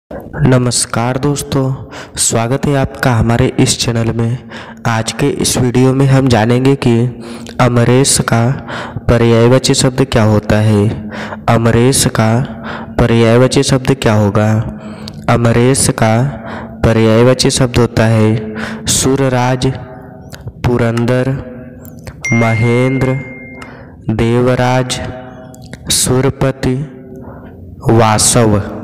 नमस्कार दोस्तों, स्वागत है आपका हमारे इस चैनल में। आज के इस वीडियो में हम जानेंगे कि अमरेश का पर्यायवाची शब्द क्या होता है। अमरेश का पर्यायवाची शब्द क्या होगा? अमरेश का पर्यायवाची शब्द होता है सूरराज, पुरंदर, महेंद्र, देवराज, सुरपति, वासव।